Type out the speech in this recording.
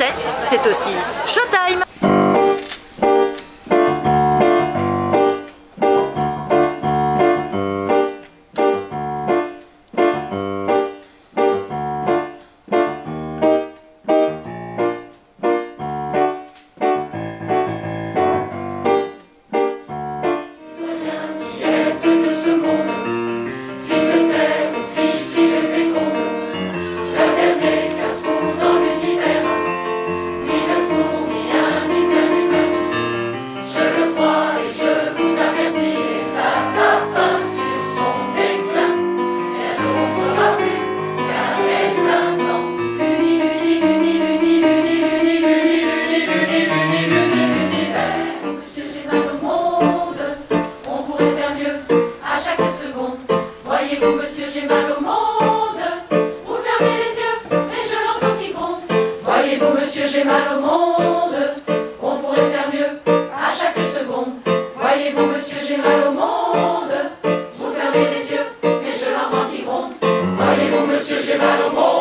17, c'est aussi Showtime. Voyez-vous, monsieur, j'ai mal au monde. Vous fermez les yeux, mais je l'entends qui gronde. Voyez-vous, monsieur, j'ai mal au monde. On pourrait faire mieux à chaque seconde. Voyez-vous, monsieur, j'ai mal au monde. Vous fermez les yeux, mais je l'entends qui gronde. Voyez-vous, monsieur, j'ai mal au monde.